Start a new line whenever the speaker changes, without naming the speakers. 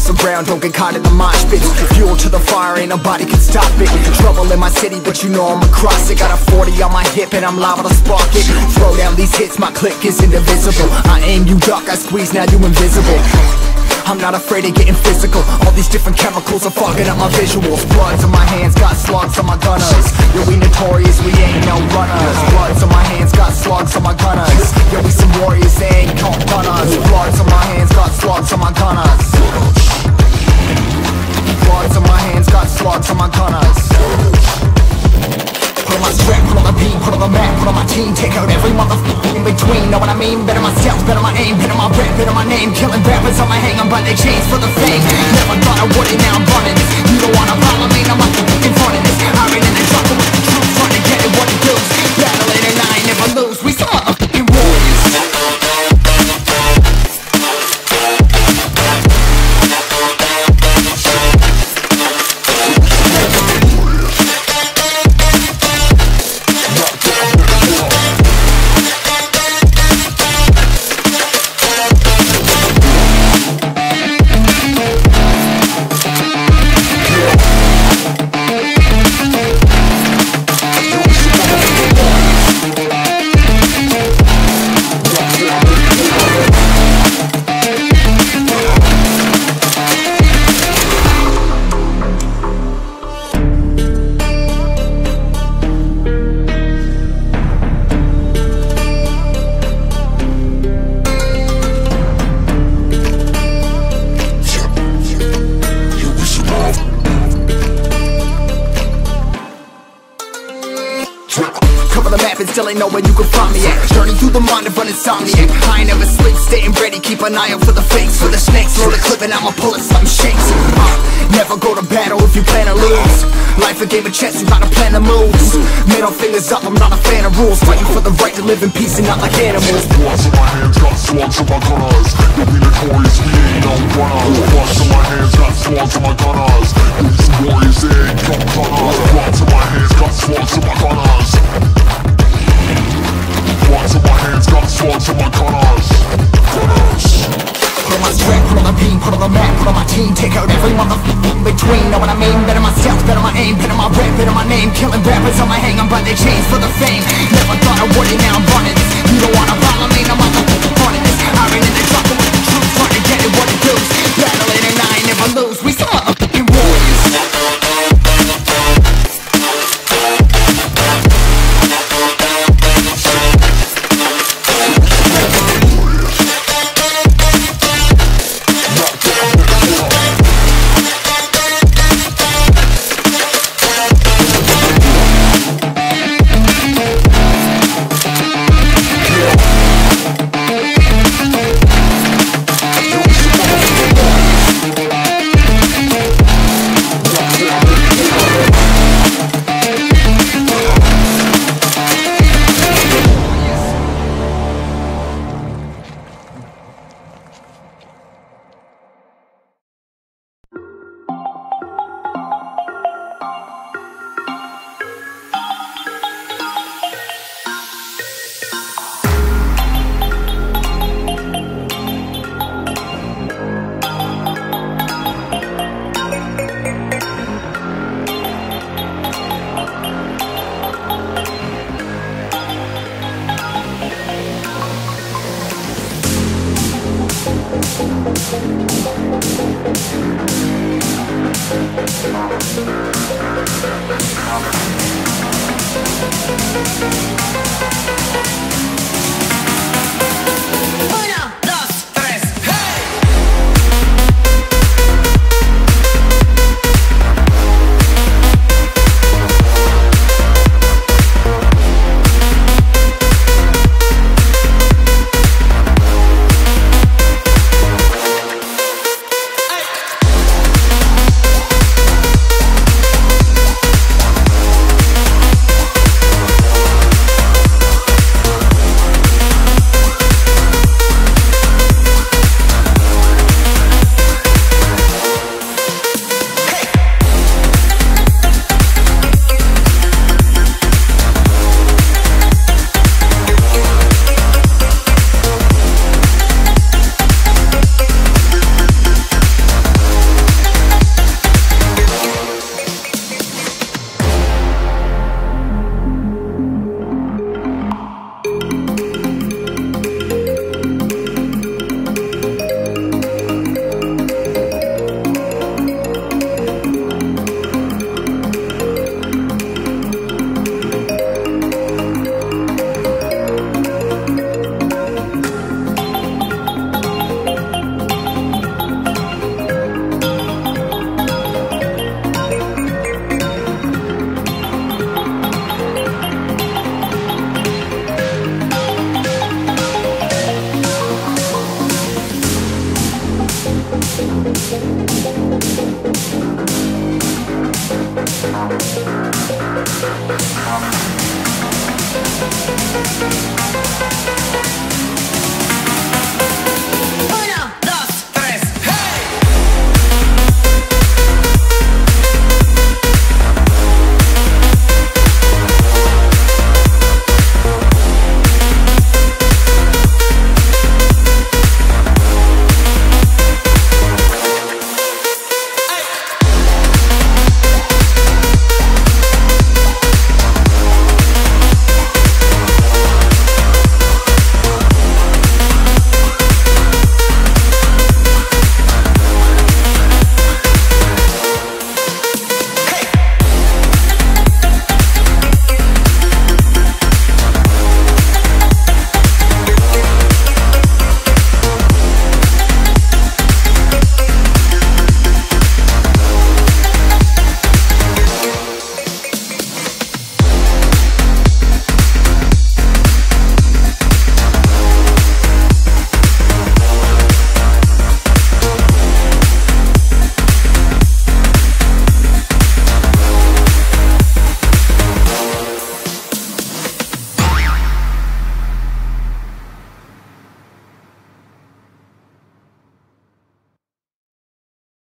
the ground, don't get caught in the mosh pits. Fuel to the fire, ain't nobody can stop it. Trouble in my city, but you know I'm across it. Got a 40 on my hip and I'm liable to spark it. Throw down these hits, my click is indivisible. I aim, you duck, I squeeze, now you invisible. I'm not afraid of getting physical. All these different chemicals are fogging up my visuals. Bloods on my hands, got slugs on my gunners. Yo, we notorious, we ain't no runners. Bloods on my hands, got slugs on my gunners. Yo, we some warriors, they ain't called gunners. Bloods on my hands, got slugs on my gunners. Bloods on my hands, got slugs on my gunners. Put on my strap, put on the beat, put on the map, put on my team. Take out every motherfucker in between, know what I mean? Better myself, better my aim, better my rap, better my name. Killing rappers on my hang, I'm by their chains for the fame. Never thought I would it, now I'm running this. You don't wanna follow me, I'm up in front of this. I ran in the trouble with the truth, trying to get it what it does. Battling and I ain't never lose, we some motherfucking warriors. Cover the map and still ain't know where you can find me at. Journey through the mind of an insomniac. I ain't never sleep, staying ready, keep an eye out for the fakes. For the snakes, load a clip and I'ma pull it, something shakes. Never go to battle if you plan to lose. Life a game of chess, you gotta plan the moves. Middle fingers up, I'm not a fan of rules. Fighting for the right to live in peace and not like animals.
Bloods in my hands, got slugs on my gunners. Yo, we notorious, we ain't no runners. Bloods in my hands, got slugs on my gunners. Yo, we some warriors, they ain't no gunners. Bloods in my hands, got slugs on my gunners. Bloods in my hands, got slugs on my gunners.
Put on my strap, put on the beam, put on the map, put on my team. Take out every motherfucker in between, know what I mean? Better myself, better my aim, better my rap, better my name. Killing rappers on my hang, I'm by their chains for the fame. Never thought I would it, now I'm running this. You don't wanna